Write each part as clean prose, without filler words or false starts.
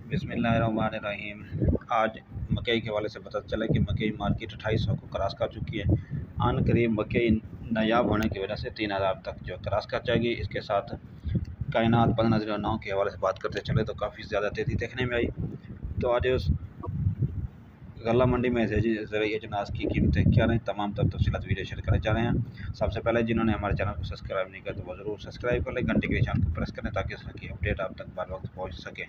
बिस्मिल्लाहिर्रहमानिर्रहीम। आज मकई के हवाले से पता चला कि मकई मार्केट 2800 को क्रॉस कर चुकी है। आन करीब मकई नायाब होने की वजह से 3000 तक जो क्रॉस कर जाएगी। इसके साथ कायनात 1509 के हवाले से बात करते चले तो काफ़ी ज़्यादा तेज़ी देखने में आई। तो आज उस गल्ला मंडी में ज़रिए अजनास की कीमतें क्या रही, तमाम तफसीलात वीडियो शेयर करने जा रहे हैं। सबसे पहले जिन्होंने हमारे चैनल को सब्सक्राइब नहीं किया तो वो ज़रूर सब्सक्राइब कर लें, घंटे के निशान को प्रेस करें ताकि उसकी अपडेट आप तक बार वक्त पहुँच सके।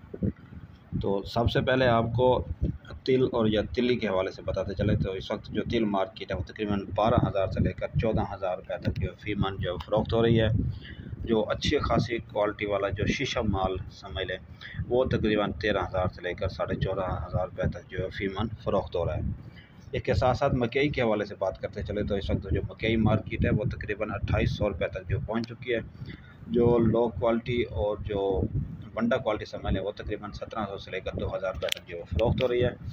तो सबसे पहले आपको तिल और या तिल्ली के हवाले से बताते चले तो इस वक्त जो तिल मार्केट है वो तकरीबन 12,000 से लेकर 14,000 रुपये तक जो फी मन जो फ़रोख्त हो रही है। जो अच्छी खासी क्वालिटी वाला जो शीशम माल समझ लें वो तकरीबन 13,000 से लेकर 14,500 रुपये तक जो है फी मन फ़रोख्त हो रहा है। इसके साथ साथ मकई के हवाले से बात करते चले तो इस वक्त जो मकई मार्केट है वो तकरीबन 2800 रुपये तक जो पहुँच चुकी है। जो लो क्वालिटी और जो बंडा क्वालिटी समझ लें वो तकरीबन 1700 से लेकर 2000 रुपये तक जो फ़रोख्त हो रही है।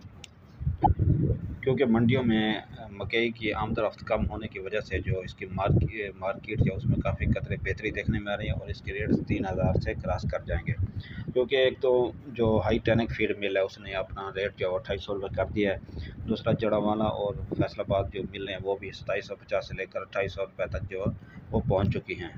क्योंकि मंडियों में मकई की आमदरफ्त कम होने की वजह से जो इसकी मार्केट है उसमें काफ़ी कदरें बेहतरी देखने में आ रही है और इसके रेट्स 3000 से क्रॉस कर जाएंगे। क्योंकि एक तो जो हाई टेनिक फीड मिल है उसने अपना रेट जो 2800 रुपये कर दिया है। दूसरा जड़ावाला और फैसलाबाद जो मिल हैं वो भी 2750 से लेकर 2800 रुपये तक जो वो पहुँच चुकी हैं।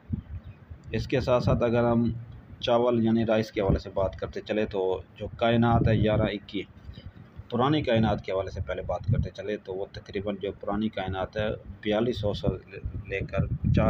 इसके साथ साथ अगर हम चावल यानी राइस के हवाले से बात करते चले तो जो कायनात है 1121 पुरानी कायनात के हवाले से पहले बात करते चले तो वो तकरीबन जो पुरानी कायनात है 4200 से लेकर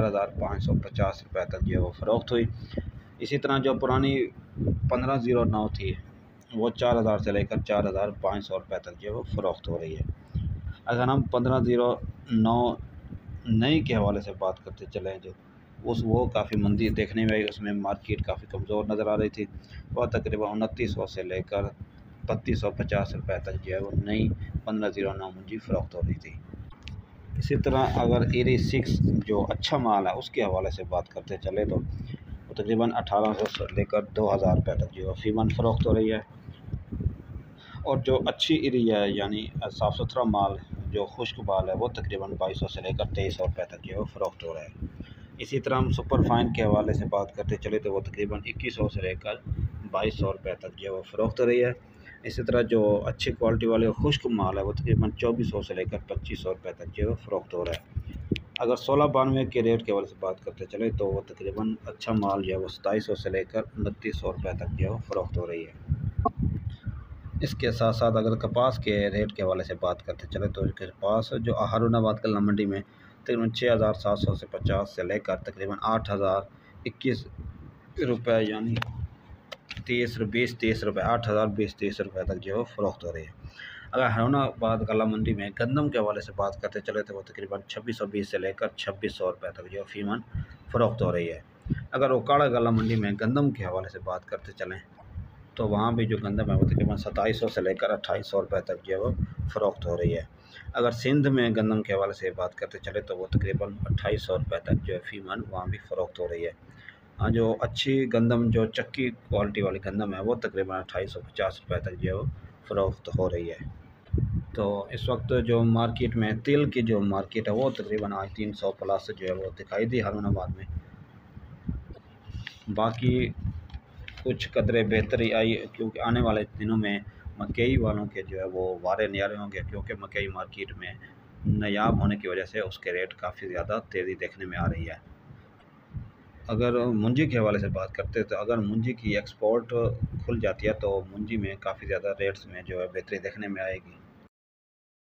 4550 रुपये तक जो है वो फ़रोख्त हुई। इसी तरह जो पुरानी 1509 थी वो 4000 से लेकर 4500 रुपये तक जो है वो फ़रोख्त हो रही है। अगर हम 1509 नई के हवाले से बात करते चलें जो वो काफ़ी मंदी देखने में आई, उसमें मार्केट काफ़ी कमज़ोर नज़र आ रही थी। वह तकरीबन 2900 से लेकर 3250 रुपये तक जो है वो नई 1509 मंडी फ़रोख्त हो रही थी। इसी तरह अगर एरी 6 जो अच्छा माल है उसके हवाले से बात करते चले तो वो तकरीबन 1800 से लेकर 2000 रुपये तक जो है फ़ीमन फ़रोख्त हो रही है। और जो अच्छी एरी है यानी साफ़ सुथरा माल जो खुश्क माल है वो तकरीबन 2200 से लेकर 2300 रुपये तक जो है फ़रोख्त हो रहा है। इसी तरह हम सुपर फाइन के हवाले से बात करते चले तो वो तकरीबन 2100 से लेकर 2200 रुपये तक जो है वो फ़रोख्त हो रही है। इसी तरह जो अच्छी क्वालिटी वाले खुश्क माल है वो तकरीबन 2400 से लेकर 2500 रुपये तक जो है फ़रोख्त हो रहा है। अगर 1692 के रेट के हवाले से बात करते चले तो वो तकरीबन अच्छा माल जो है वो 2700 से लेकर 2900 रुपये तक जो है फ़रोख्त हो रही है। इसके साथ साथ अगर कपास के रेट के हवाले से बात करते चले तो कपास जो हारूनाबाद कल्ला मंडी में तकरीबन 6700 से 50 से लेकर तकरीबन 8021 रुपये यानी 30 रुपये 8020 रुपये तक जो है फ़रोख्त हो रही है। अगर हारूनाबाद कल्ला मंडी में गंदम के हवाले से बात करते चले तो वो तकरीबन 2620 से लेकर 2600 रुपये तक जो फ़ीमन फ़रोख्त हो रही है। अगर ओकाड़ा कल्ला मंडी में गंदम के हवाले से बात करते चलें तो वहाँ भी जो गंदम है वो तकरीबन 2700 से लेकर 2800 रुपये तक जो है वो फ़रोख्त हो रही है। अगर सिंध में गंदम के हवाले से बात करते चले तो वो तकरीबन 2800 रुपये तक जो है फ़ी मन वहाँ भी फ़रोख्त हो रही है। हाँ, जो अच्छी गंदम जो चक्की क्वालिटी वाली गंदम है वो तकरीबन 2850 रुपये तक जो है वो फ़रोख्त हो रही है। तो इस वक्त जो मार्केट में तिल की जो मार्केट है वो तकरीबन आज 300 प्लस जो है वो दिखाई दी हारूनाबाद में। बाकी कुछ कदरें बेहतरी आई क्योंकि आने वाले दिनों में मकई वालों के जो है वो वारे न्यारे होंगे क्योंकि मकई मार्केट में नायाब होने की वजह से उसके रेट काफ़ी ज़्यादा तेज़ी देखने में आ रही है। अगर मुंजी के हवाले से बात करते हैं तो अगर मुंजी की एक्सपोर्ट खुल जाती है तो मुंजी में काफ़ी ज़्यादा रेट्स में जो है बेहतरी देखने में आएगी।